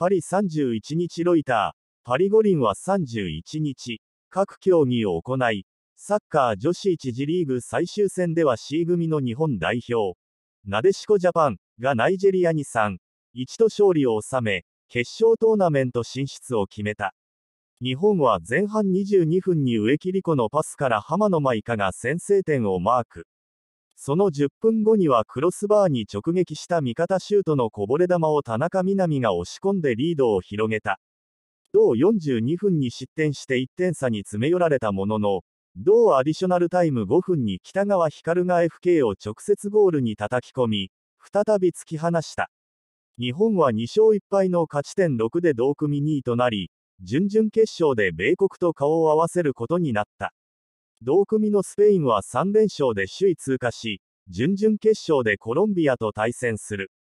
パリ31日ロイター、パリ五輪は31日、各競技を行い、サッカー女子1次リーグ最終戦では C 組の日本代表、なでしこジャパンがナイジェリアに3-1と勝利を収め、決勝トーナメント進出を決めた。日本は前半22分に植木理子のパスから浜野まいかが先制点をマーク。その10分後にはクロスバーに直撃した味方シュートのこぼれ球を田中みな実が押し込んでリードを広げた。同42分に失点して1点差に詰め寄られたものの、同アディショナルタイム5分に北川光が FK を直接ゴールに叩き込み、再び突き放した。日本は2勝1敗の勝ち点6で同組2位となり、準々決勝で米国と顔を合わせることになった。同組のスペインは3連勝で首位通過し、準々決勝でコロンビアと対戦する。